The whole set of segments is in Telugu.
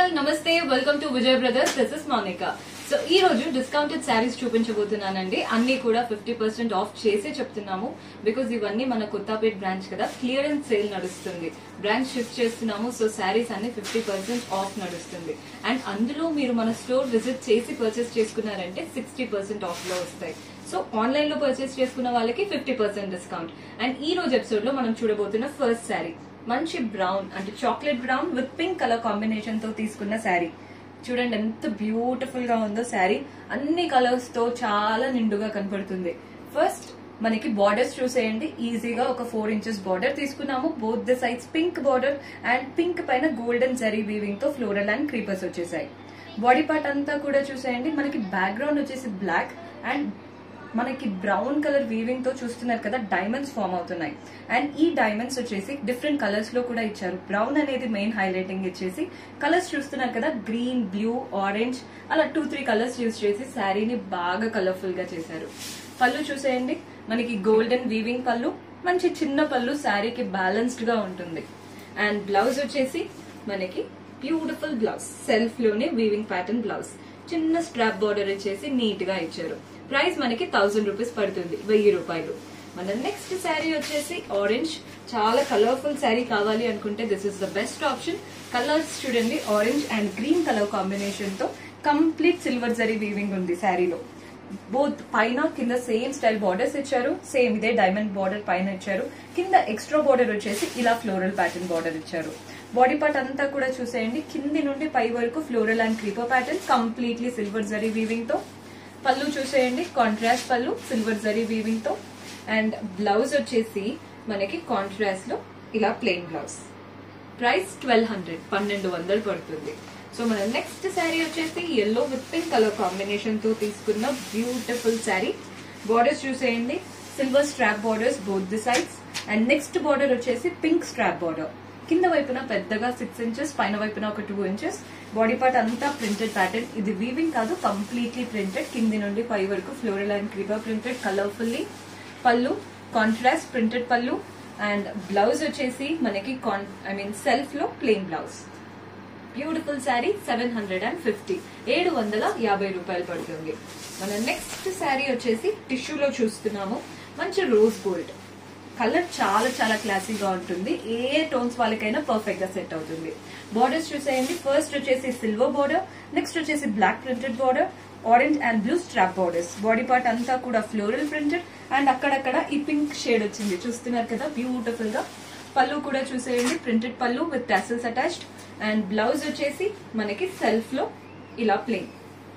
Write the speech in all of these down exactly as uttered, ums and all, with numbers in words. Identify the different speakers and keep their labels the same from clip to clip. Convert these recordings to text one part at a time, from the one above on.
Speaker 1: ఆల్ నమస్తే welcome to Vijay brothers this is Monica. So ఈ రోజు డిస్కౌంటెడ్ శారీస్ చూపించబోతున్నానండి. అన్ని కూడా ఫిఫ్టీ పర్సెంట్ ఆఫ్ చేసే చెప్తున్నాము బికాజ్ ఇవన్నీ మన కొత్తపేట్ బ్రాంచ్ కదా, క్లియరెన్స్ సేల్ నడుస్తుంది. బ్రాంచ్ షిఫ్ట్ చేస్తున్నాము, సో శారీస్ అన్ని ఫిఫ్టీ పర్సెంట్ ఆఫ్ నడుస్తుంది. అండ్ అందులో మీరు మన స్టోర్ విజిట్ చేసి పర్చేస్ చేసుకున్నారంటే సిక్స్టీ పర్సెంట్ ఆఫ్ లో వస్తాయి. సో ఆన్లైన్ లో పర్చేస్ చేసుకున్న వాళ్ళకి ఫిఫ్టీ పర్సెంట్ డిస్కౌంట్. అండ్ ఈ రోజు ఎపిసోడ్ లో మనం చూడబోతున్న ఫస్ట్ శారీ మంచి బ్రౌన్ అంటే chocolate brown with pink colour combination తో తీసుకున్న శారీ. చూడండి ఎంత బ్యూటిఫుల్ గా ఉందో శారీ. అన్ని కలర్స్ తో చాలా నిండుగా కనపడుతుంది. ఫస్ట్ మనకి బార్డర్స్ చూసేయండి. ఈజీగా ఒక ఫోర్ ఇంచెస్ బార్డర్ తీసుకున్నాము. Both the sides pink border and pink పైన గోల్డెన్ జరీ వీవింగ్ తో ఫ్లోరల్ అండ్ క్రీపర్స్ వచ్చేసాయి. బాడీ పార్ట్ అంతా కూడా చూసేయండి. మనకి బ్యాక్గ్రౌండ్ వచ్చేసి బ్లాక్ అండ్ మనకి బ్రౌన్ కలర్ వీవింగ్ తో చూస్తున్నారు కదా, డైమండ్స్ ఫామ్ అవుతున్నాయి. అండ్ ఈ డైమండ్స్ వచ్చేసి డిఫరెంట్ కలర్స్ లో కూడా ఇచ్చారు. బ్రౌన్ అనేది మెయిన్ హైలైటింగ్ ఇచ్చేసి కలర్స్ చూస్తున్నారు కదా, గ్రీన్, బ్లూ, ఆరెంజ్ అలా టూ త్రీ కలర్స్ యూజ్ చేసి శారీని బాగా కలర్ఫుల్ గా చేశారు. పళ్ళు చూసేయండి. మనకి గోల్డెన్ వీవింగ్ పళ్ళు, మంచి చిన్న పళ్ళు, శారీకి బ్యాలెన్స్డ్ గా ఉంటుంది. అండ్ బ్లౌజ్ వచ్చేసి మనకి బ్యూటిఫుల్ బ్లౌజ్, సెల్ఫ్ లోనే వీవింగ్ ప్యాటర్న్ బ్లౌజ్, చిన్న స్ట్రాప్ బార్డర్ ఇచ్చేసి నీట్ గా ఇచ్చారు. ప్రైస్ మనకి థౌసండ్ రూపీస్ పడుతుంది, వెయ్యి రూపాయలు. మన నెక్స్ట్ శారీ వచ్చేసి ఆరెంజ్. చాలా కలర్ఫుల్ శారీ కావాలి అనుకుంటే this is the best option. Colours చూడండి, orange and green colour combination తో కంప్లీట్ సిల్వర్ జరీ వీవింగ్ ఉంది శారీలో. బోత్ పైన కింద సేమ్ స్టైల్ బార్డర్స్ ఇచ్చారు. సేమ్ ఇదే డైమండ్ బార్డర్ పైన ఇచ్చారు. కింద ఎక్స్ట్రా బార్డర్ వచ్చేసి ఇలా ఫ్లోరల్ ప్యాటర్న్ బార్డర్ ఇచ్చారు. బాడీ పార్ట్ అంతా కూడా చూసేయండి. కింది నుండి పై వరకు floral and creeper pattern completely silver zari weaving తో. పళ్ళు చూసేయండి, కాంట్రాస్ట్ పళ్ళు సిల్వర్ జరీ వీవింగ్ తో. అండ్ బ్లౌజ్ వచ్చేసి మనకి కాంట్రాస్ట్ లో ఇలా plain blouse. Price twelve hundred పన్నెండు వందలు పడుతుంది. సో మన నెక్స్ట్ శారీ వచ్చేసి yellow with pink colour combination తో తీసుకున్న బ్యూటిఫుల్ శారీ. బార్డర్స్ చూసేయండి, silver strap borders both the sides. And next border వచ్చేసి పింక్ స్ట్రాప్ బార్డర్. కింద వైపున పెద్దగా సిక్స్ ఇంచెస్, పైన వైపున ఒక టూ ఇంచెస్. బాడీ పార్ట్ అంతా ప్రింటెడ్ ప్యాటర్న్. ఇది వీవింగ్ కాదు, కంప్లీట్లీ ప్రింటెడ్. కింది నుండి పై వరకు floral and creeper printed colourfully. పళ్ళు కాంట్రాస్ట్ ప్రింటెడ్ పళ్ళు. అండ్ బ్లౌజ్ వచ్చేసి మనకి ఐ మీన్ సెల్ఫ్ లో plain blouse. Beautiful sari, seven hundred and fifty ఏడు వందల యాభై రూపాయలు పడుతుంది. మన నెక్స్ట్ శారీ వచ్చేసి టిష్యూలో చూస్తున్నాము. మంచి రోజ్ గోల్డ్ కలర్, చాలా చాలా క్లాసీగా ఉంటుంది. ఏ ఏ టోన్స్ వాళ్ళకైనా పర్ఫెక్ట్ గా సెట్ అవుతుంది. బార్డర్స్ చూసేయండి. ఫస్ట్ వచ్చేసి సిల్వర్ బార్డర్, నెక్స్ట్ వచ్చేసి black printed border, orange and blue strap borders. Body part అంతా కూడా ఫ్లోరల్ ప్రింటెడ్ అండ్ అక్కడక్కడ ఈ పింక్ షేడ్ వచ్చింది, చూస్తున్నారు కదా బ్యూటిఫుల్ గా. పళ్ళు కూడా చూసేయండి, ప్రింటెడ్ పళ్ళు with tassels attached. And blouse వచ్చేసి మనకి సెల్ఫ్ లో ఇలా plain.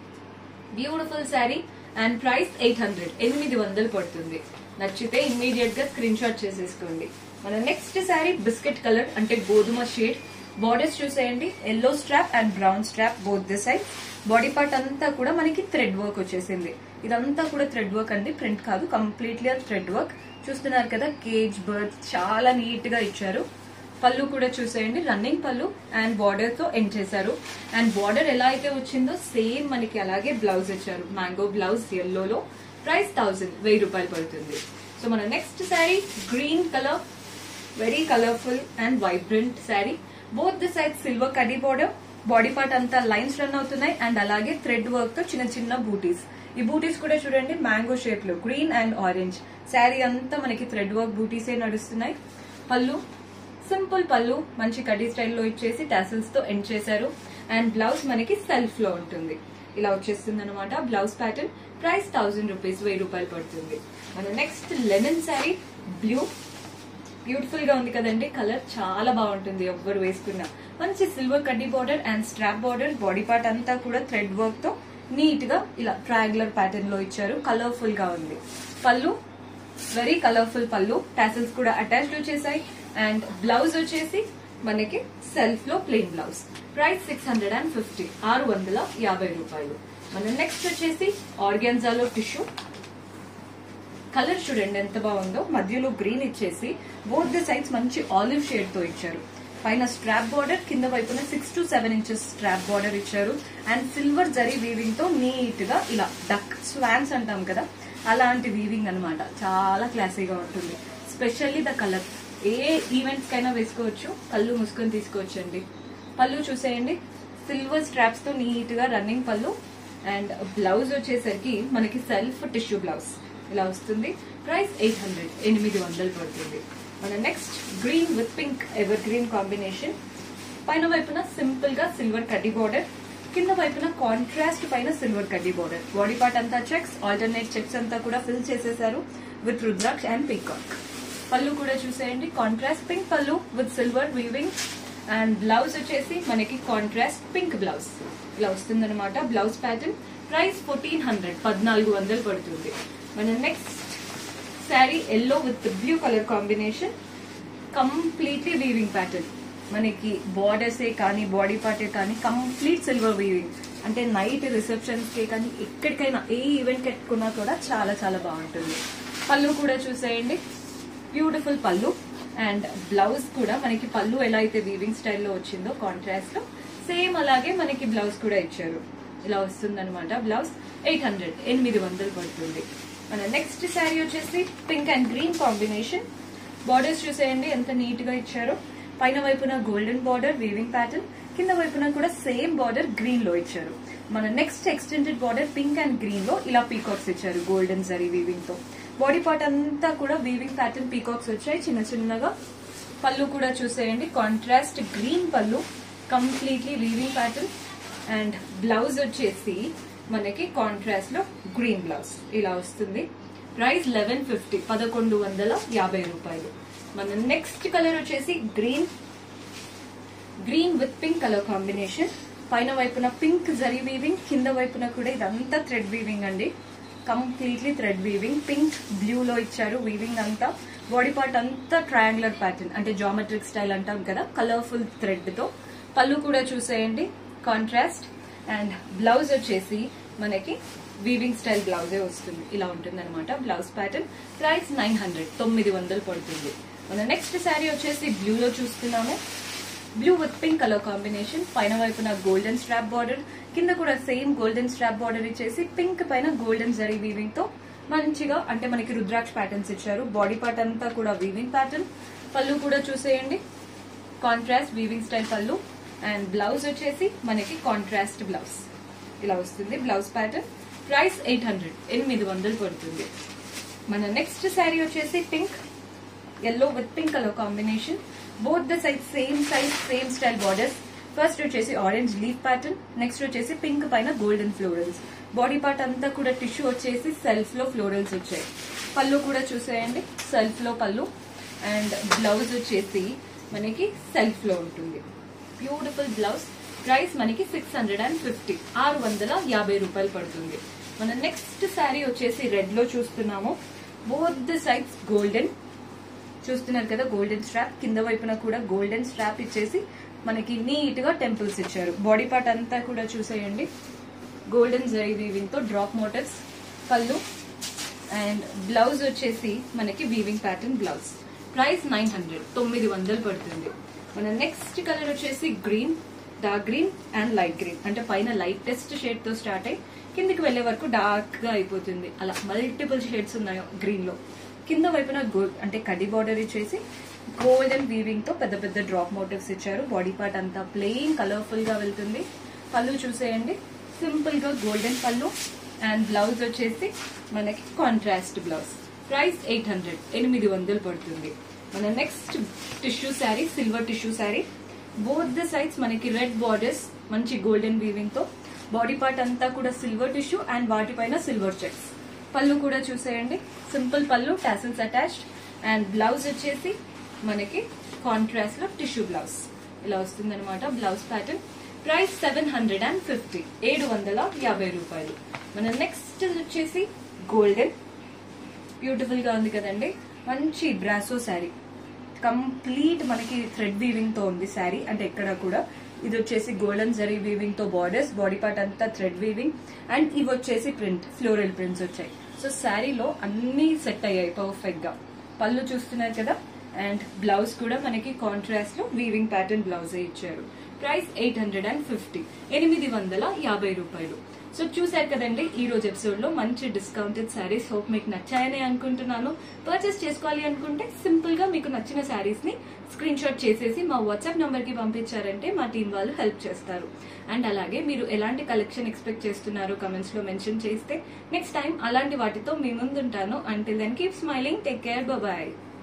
Speaker 1: Beautiful sari. And price eight hundred ఎనిమిది వందలు పడుతుంది. నచ్చితే ఇమ్మీడియట్ గా స్క్రీన్ షాట్ చేసేసుకోండి. మన నెక్స్ట్ శారీ బిస్కెట్ కలర్ అంటే గోధుమ షేడ్. బార్డర్స్ చూసేయండి, yellow strap and brown strap both the side. Body part అంతా కూడా మనకి థ్రెడ్ వర్క్ వచ్చేసింది. ఇదంతా కూడా థ్రెడ్ వర్క్ అండి, ప్రింట్ కాదు, కంప్లీట్లీ థ్రెడ్ వర్క్. చూస్తున్నారు కదా, కేజ్ బర్డ్ చాలా నీట్ గా ఇచ్చారు. పళ్ళు కూడా చూసేయండి, రన్నింగ్ పళ్ళు అండ్ బార్డర్ తో ఎండ్ చేశారు. అండ్ బార్డర్ ఎలా అయితే వచ్చిందో సేమ్ మనకి అలాగే బ్లౌజ్ ఇచ్చారు, మ్యాంగో బ్లౌజ్ ఎల్లోలో. ప్రైస్ థౌసండ్ వెయ్యి రూపాయలు పడుతుంది. సో మన next sari green colour, very colourful and vibrant sari. Both the side silver కడీ బార్డర్. బాడీ పార్ట్ అంతా లైన్స్ రన్ అవుతున్నాయి అండ్ అలాగే థ్రెడ్ వర్క్ తో చిన్న చిన్న బూటీస్. ఈ బూటీస్ కూడా చూడండి మ్యాంగో షేప్ లో, గ్రీన్ అండ్ ఆరెంజ్. శారీ అంతా మనకి థ్రెడ్ వర్క్ బూటీసే నడుస్తున్నాయి. పళ్ళు సింపుల్ పళ్ళు, మంచి కడీ స్టైల్లో ఇచ్చేసి టాసిల్స్ తో ఎండ్ చేశారు. అండ్ బ్లౌజ్ మనకి సెల్ఫ్ లో ఉంటుంది, ఇలా వచ్చేస్తుంది అనమాట blouse pattern. Price thousand rupees వెయ్యి రూపాయలు పడుతుంది. మన next lemon sari blue. Beautiful గా ఉంది కదండి, కలర్ చాలా బాగుంటుంది ఎవ్వరు వేసుకున్నా. మంచి సిల్వర్ కడ్డీ border and strap border. Body part అంతా కూడా థ్రెడ్ వర్క్ తో నీట్ గా ఇలా ట్రయాంగులర్ ప్యాటర్న్ లో ఇచ్చారు. కలర్ఫుల్ గా ఉంది. పళ్ళు వెరీ కలర్ఫుల్ పళ్ళు, టాసిల్స్ కూడా అటాచ్డ్ వచ్చేసాయి. అండ్ బ్లౌజ్ వచ్చేసి మనకి సెల్ఫ్ లో plain blouse. Price six hundred and fifty ఆరు వందల యాభై రూపాయలు. మన నెక్స్ట్ వచ్చేసి ఆర్గాన్జాలో టిష్యూ. కలర్ చూడండి ఎంత బాగుందో, మధ్యలో గ్రీన్ ఇచ్చేసి బోత్ ది సైడ్స్ మంచి ఆలివ్ షేడ్ తో ఇచ్చారు. పైన స్ట్రాప్ బార్డర్, కింద వైపున six to seven inches strap border ఇచ్చారు. అండ్ సిల్వర్ జరీ వీవింగ్ తో నీట్ గా ఇలా డక్ స్వాన్స్ అంటాం కదా, అలాంటి వీవింగ్ అనమాట. చాలా క్లాసీగా ఉంటుంది. స్పెషల్లీ ద కలర్ ఏ ఈవెంట్స్ కైనా వేసుకోవచ్చు, కళ్ళు మూసుకొని తీసుకోవచ్చండి. పళ్ళు చూసేయండి, సిల్వర్ స్ట్రాప్స్ తో నీట్ గా రన్నింగ్ పళ్ళు అండ్ బ్లౌజ్ వచ్చేసరికి మనకి సెల్ఫ్ టిష్యూ బ్లౌజ్ ఇలా వస్తుంది. ప్రైస్ ఎయిట్ హండ్రెడ్ ఎనిమిది వందలు పడుతుంది. మన next green with pink evergreen combination. పైన వైపున సింపుల్ గా సిల్వర్ కడ్డీ బోర్డర్, కింద వైపున కాంట్రాస్ట్ పైన సిల్వర్ కడ్డీ బోర్డర్. బాడీ పార్ట్ అంతా చెక్స్, ఆల్టర్నేట్ చెక్స్ అంతా కూడా ఫిల్ చేసేసారు విత్ రుద్రాక్ష అండ్ పీకాక్. పళ్ళు కూడా చూసేయండి, కాంట్రాస్ట్ పింక్ పళ్ళు with silver weaving and blouse వచ్చేసి మనకి కాంట్రాస్ట్ పింక్ బ్లౌజ్ ఇలా వస్తుంది అనమాట. Blouse pattern. Price fourteen hundred పద్నాలుగు వందలు పడుతుంది. మన next sari yellow with blue colour combination, completely weaving pattern. మనకి బార్డర్సే కానీ బాడీ పార్టే కానీ కంప్లీట్ సిల్వర్ వీవింగ్. అంటే నైట్ రిసెప్షన్స్ కే కానీ ఎక్కడికైనా ఏ ఈవెంట్ కట్టుకున్నా కూడా చాలా చాలా బాగుంటుంది. పళ్ళు కూడా చూసేయండి, బ్యూటిఫుల్ పళ్ళు అండ్ బ్లౌజ్ కూడా మనకి పళ్ళు ఎలా అయితే వీవింగ్ స్టైల్లో వచ్చిందో కాంట్రాస్ట్ లో సేమ్ అలాగే మనకి బ్లౌజ్ కూడా ఇచ్చారు. ఇలా వస్తుంది అనమాట బ్లౌజ్. ఎయిట్ హండ్రెడ్ ఎనిమిది వందలు పడుతుంది. మన నెక్స్ట్ శారీ వచ్చేసి pink and green combination. Borders చూసేయండి ఎంత నీట్ గా ఇచ్చారో. పైన వైపున గోల్డెన్ బార్డర్ వీవింగ్ ప్యాటర్న్, కింద వైపున కూడా సేమ్ బార్డర్ గ్రీన్ లో ఇచ్చారు. మన next extended border pink and green లో ఇలా పీకాక్స్ ఇచ్చారు గోల్డెన్ జరీ వీవింగ్ తో. బాడీ పార్ట్ అంతా కూడా వీవింగ్ ప్యాటర్న్ పీకాక్స్ వచ్చాయి చిన్న చిన్నగా. పళ్ళు కూడా చూసేయండి, కాంట్రాస్ట్ గ్రీన్ పళ్ళు, completely weaving pattern and blouse వచ్చేసి మనకి కాంట్రాస్ట్ లో గ్రీన్ బ్లౌజ్ ఇలా వస్తుంది. ప్రైస్ లెవెన్ ఫిఫ్టీ పదకొండు వందల యాభై రూపాయలు. మన నెక్స్ట్ కలర్ వచ్చేసి green green with pink colour combination. పైన వైపున పింక్ జరీ వీవింగ్, కింద వైపున కూడా ఇదంతా థ్రెడ్ వీవింగ్ అండి. Completely thread weaving. Pink blue లో ఇచ్చారు వీవింగ్ అంతా. బాడీ పార్ట్ అంతా ట్రయాంగులర్ ప్యాటర్న్ అంటే జామెట్రిక్ స్టైల్ అంటాం కదా, కలర్ఫుల్ థ్రెడ్ తో. పళ్ళు కూడా చూసేయండి కాంట్రాస్ట్ అండ్ బ్లౌజ్ వచ్చేసి మనకి వీవింగ్ స్టైల్ బ్లౌజే వస్తుంది. ఇలా ఉంటుంది అనమాట blouse pattern. Price nine hundred తొమ్మిది వందలు పడుతుంది. మన నెక్స్ట్ శారీ వచ్చేసి బ్లూ లో చూస్తున్నాము. Blue with pink colour combination. పైన వైపున గోల్డెన్ స్ట్రాప్ బార్డర్, కింద కూడా సేమ్ గోల్డెన్ స్ట్రాప్ బార్డర్ ఇచ్చేసి పింక్ పైన గోల్డెన్ జరీ వీవింగ్ తో మంచిగా అంటే మనకి రుద్రాక్ష ప్యాటర్న్స్ ఇచ్చారు. బాడీ పార్ట్ అంతా కూడా వీవింగ్ ప్యాటర్న్. పళ్ళు కూడా చూసేయండి, కాంట్రాస్ట్ వీవింగ్ స్టైల్ పళ్ళు అండ్ బ్లౌజ్ వచ్చేసి మనకి కాంట్రాస్ట్ బ్లౌజ్ ఇలా వస్తుంది blouse pattern. Price eight hundred ఎనిమిది వందలు పడుతుంది. మన నెక్స్ట్ శారీ వచ్చేసి pink yellow with pink colour combination. Both the size same size same style borders. First వచ్చేసి ఆరెంజ్ లీఫ్ ప్యాటర్న్, నెక్స్ట్ వచ్చేసి పింక్ పైన గోల్డెన్ ఫ్లోరల్స్. బాడీ పార్ట్ అంతా కూడా టిష్యూ వచ్చేసి సెల్ఫ్ లో ఫ్లోరల్స్ వచ్చాయి. పళ్ళు కూడా చూసేయండి, సెల్ఫ్ లో పళ్ళు అండ్ బ్లౌజ్ వచ్చేసి మనకి సెల్ఫ్ లో ఉంటుంది. Beautiful blouse. ప్రైస్ మనకి సిక్స్ హండ్రెడ్ అండ్ ఫిఫ్టీ ఆరు వందల యాభై రూపాయలు పడుతుంది. మన నెక్స్ట్ శారీ వచ్చేసి రెడ్ లో చూస్తున్నాము. బోత్ ద సైడ్స్ గోల్డెన్ చూస్తున్నారు కదా, గోల్డెన్ స్ట్రాప్, కింద వైపున కూడా గోల్డెన్ స్ట్రాప్ ఇచ్చేసి మనకి నీట్ గా టెంపుల్స్ ఇచ్చారు. బాడీ పార్ట్ అంతా కూడా చూసేయండి గోల్డెన్ జరీ వీవింగ్ తో డ్రాప్ మోటివ్స్. పళ్ళు అండ్ బ్లౌజ్ వచ్చేసి మనకి weaving pattern blouse. Price nine hundred తొమ్మిది వందలు పడుతుంది. మన నెక్స్ట్ కలర్ వచ్చేసి green, dark green and light green. అంటే పైన లైటెస్ట్ షేడ్ తో స్టార్ట్ అయ్యి కిందికి వెళ్లే వరకు డార్క్ గా అయిపోతుంది. అలా మల్టిపుల్ షేడ్స్ ఉన్నాయి గ్రీన్ లో. కింద వైపున గోల్డ్ అంటే కడ్డీ బార్డర్ ఇచ్చేసి గోల్డెన్ వీవింగ్ తో పెద్ద పెద్ద డ్రాప్ మోటివ్స్ ఇచ్చారు. బాడీ పార్ట్ అంతా ప్లెయిన్ కలర్ఫుల్ గా వెళ్తుంది. పళ్ళు చూసేయండి, సింపుల్ గా గోల్డెన్ పళ్ళు అండ్ బ్లౌజ్ వచ్చేసి మనకి contrast blouse. Price eight hundred ఎనిమిది వందలు పడుతుంది. మన next tissue sari silver tissue sari. Both the sides మనకి రెడ్ బార్డర్స్ మంచి గోల్డెన్ వీవింగ్ తో. బాడీ పార్ట్ అంతా కూడా సిల్వర్ టిష్యూ అండ్ వాటిపైన సిల్వర్ చెక్స్. పళ్ళు కూడా చూసేయండి, సింపుల్ పళ్ళు, టాసిల్స్ అటాచ్డ్ అండ్ బ్లౌజ్ వచ్చేసి మనకి కాంట్రాస్ట్ లో టిష్యూ బ్లౌజ్ ఇలా వస్తుంది అనమాట blouse pattern. Price seven hundred and fifty ఏడు వందల యాభై రూపాయలు. మన నెక్స్ట్ వచ్చేసి గోల్డెన్, బ్యూటిఫుల్ గా ఉంది కదండి, మంచి బ్రాసో శారీ. కంప్లీట్ మనకి థ్రెడ్ వీవింగ్ తో ఉంది శారీ. అంటే ఎక్కడ కూడా ఇది వచ్చేసి గోల్డెన్ జరీ వీవింగ్ తో బార్డర్స్, బాడీ పార్ట్ అంతా థ్రెడ్ వీవింగ్ అండ్ ఇవి వచ్చేసి ప్రింట్ ఫ్లోరల్ ప్రింట్స్ వచ్చాయి. సో శారీలో అన్ని సెట్ అయ్యాయి పర్ఫెక్ట్ గా. పళ్ళు చూస్తున్నారు కదా అండ్ బ్లౌజ్ కూడా మనకి కాంట్రాస్ట్ లో వీవింగ్ ప్యాటర్న్ బ్లౌజ్ ఇచ్చారు. Price eight hundred and fifty ఎనిమిది వందల యాభై రూపాయలు. సో చూసారు కదండి ఈ రోజు ఎపిసోడ్ లో మంచి డిస్కౌంటెడ్ శారీస్. హోప్ మీకు నచ్చాయని అనుకుంటున్నాను. పర్చేస్ చేసుకోవాలి అనుకుంటే సింపుల్ గా మీకు నచ్చిన శారీస్ ని స్క్రీన్ షాట్ చేసేసి మా వాట్సాప్ నంబర్ కి పంపించారంటే మా టీం వాళ్ళు హెల్ప్ చేస్తారు. అండ్ అలాగే మీరు ఎలాంటి కలెక్షన్ ఎక్స్పెక్ట్ చేస్తున్నారు కమెంట్స్ లో మెన్షన్ చేస్తే నెక్స్ట్ టైం అలాంటి వాటితో మీ ముందుంటాను. Until then keep smiling, take care, bye.